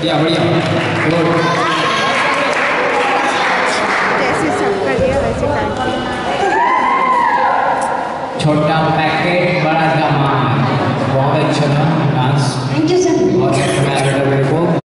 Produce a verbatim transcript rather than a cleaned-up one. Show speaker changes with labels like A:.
A: बढ़िया बढ़िया गुड।
B: जैसे सबका दिया वैसे काट।
A: छोटा पैकेट बड़ा सामान। बहुत अच्छा था डांस।
C: Thank you sir.
A: बहुत अच्छा